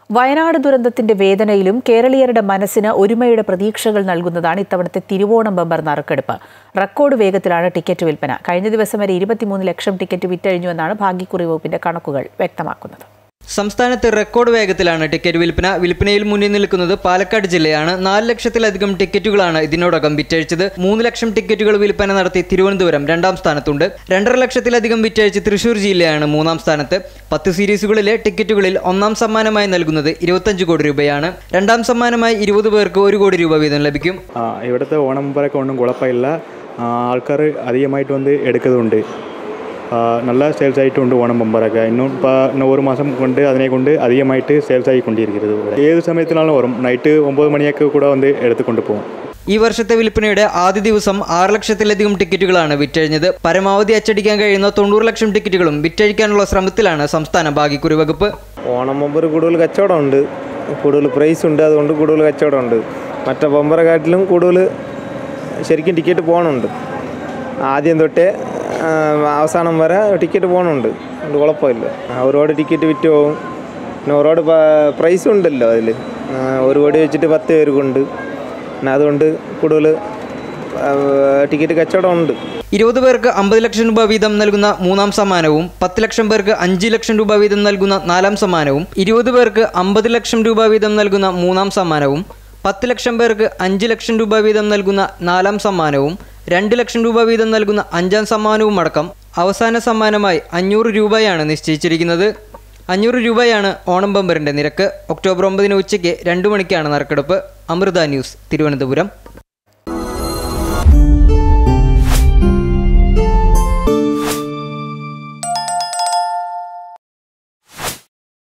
വയനാട് ദുരന്തത്തിന്റെ വേദനയിലും കേരളീയരുടെ മനസ്സിന് ഒരുമയുടെ പ്രതീക്ഷകൾ നൽകുന്നതാണ് ഇത്തവണത്തെ തിരുവോണം ബമ്പർ നറുക്കെടുപ്പ്. റെക്കോർഡ് വേഗത്തിലാണ് ടിക്കറ്റ് വിൽപ്പന. കഴിഞ്ഞ ദിവസം വരെ 23 ലക്ഷം ടിക്കറ്റ് വിറ്റഴിഞ്ഞുവെന്നാണ് ഭാഗ്യക്കുറി വകുപ്പിന്റെ കണക്കുകൾ വ്യക്തമാക്കുന്നത്. സംസ്ഥാനത്ത് റെക്കോർഡ് വേഗത്തിലാണ് ടിക്കറ്റ് വിൽപ്പന. വിൽപ്പനയിൽ മുന്നിൽ നിൽക്കുന്നത് പാലക്കാട് ജില്ലയാണ്. 4 ലക്ഷത്തിലധികം ടിക്കറ്റുകളാണ് ഇതിനോടകം വിറ്റഴിച്ചത്. 3 ലക്ഷം ടിക്കറ്റുകൾ വിൽപ്പന നടത്തി തിരുവനന്തപുരം 2ാം സ്ഥാനത്തുണ്ട്. 2.5 ലക്ഷത്തിലധികം വിറ്റഴിച്ച് തൃശൂർ ജില്ലയാണ് 3ാം സ്ഥാനത്ത്. 10 സീരീസുകളിലെ ടിക്കറ്റുകളിൽ 1ാം സമ്മാനമായി നൽകുന്നത് 25 കോടി രൂപയാണ്. 2ാം സമ്മാനമായി 20 പേർക്ക് 1 കോടി രൂപ വീതം ലഭിക്കും. ഇവിടുത്തെ ഓണം ബമ്പറൊക്കെ ഒന്നും കുഴപ്പമില്ല. ആൾക്കാർ അധികമായിട്ട് വന്ന് എടുക്കുന്നുണ്ട്. നല്ല സെയിൽസ് ആയിട്ടുണ്ട് ഓണം ബമ്പറൊക്കെ. ഇന്നും ഒരു മാസം കൊണ്ട് അതിനെക്കൊണ്ട് അധികമായിട്ട് സെയിൽസ് ആയിക്കൊണ്ടിരിക്കുന്നത്. ഏത് സമയത്തിനാലും വരും. നൈറ്റ് 9 മണിയൊക്കെ കൂടെ വന്ന് എടുത്തുകൊണ്ട് പോകും. ഈ വർഷത്തെ വിൽപ്പനയുടെ ആദ്യ ദിവസം 6 ലക്ഷത്തിലധികം ടിക്കറ്റുകളാണ് വിറ്റഴിഞ്ഞത്. പരമാവധി അച്ചടിക്കാൻ കഴിയുന്ന 90 ലക്ഷം ടിക്കറ്റുകളും വിറ്റഴിക്കാനുള്ള ശ്രമത്തിലാണ് സംസ്ഥാന ഭാഗ്യക്കുറി വകുപ്പ്. ഓണം ബമ്പർ കൂടുതൽ കച്ചവടമുണ്ട്, കൂടുതൽ പ്രൈസ് ഉണ്ട്, അതുകൊണ്ട് കൂടുതൽ കച്ചവടമുണ്ട്. മറ്റേ ബമ്പറെക്കാട്ടിലും കൂടുതൽ ശരിക്കും ടിക്കറ്റ് പോകണുണ്ട്. ആദ്യം തൊട്ടേ അവസാനം വരെ ടിക്കറ്റ് പോകണുണ്ട്. അതുകൊണ്ട് കുഴപ്പമില്ല. ഒരുപാട് ടിക്കറ്റ് വിറ്റ് പോകും. പിന്നെ ഒരുപാട് പ്രൈസും ഉണ്ടല്ലോ അതിൽ. 1 കോടി വെച്ചിട്ട് 10 പേർക്കുണ്ട്. പിന്നെ അതുകൊണ്ട് കൂടുതൽ ടിക്കറ്റ് കച്ചവടമുണ്ട്. 20 പേർക്ക് 50 ലക്ഷം രൂപ വീതം നൽകുന്ന 3ാം സമ്മാനവും 10 ലക്ഷം പേർക്ക് 5 ലക്ഷം രൂപ വീതം നൽകുന്ന 4ാം സമ്മാനവും 20 പേർക്ക് 50 ലക്ഷം രൂപ വീതം നൽകുന്ന 3ാം സമ്മാനവും 10 ലക്ഷം പേർക്ക് 5 ലക്ഷം രൂപ വീതം നൽകുന്ന 4ാം സമ്മാനവും 2 ലക്ഷം രൂപ വീതം നൽകുന്ന 5ാം സമ്മാനവും അടക്കം അവസാന സമ്മാനമായി 500 രൂപയാണ് നിശ്ചയിച്ചിരിക്കുന്നത്. 500 രൂപയാണ് ഓണം ബമ്പറിന്റെ നിരക്ക്. ഒക്ടോബർ 9 ഉച്ചയ്ക്ക് 2 മണിക്കാണ് നറുക്കെടുപ്പ്. അമൃത ന്യൂസ്, തിരുവനന്തപുരം.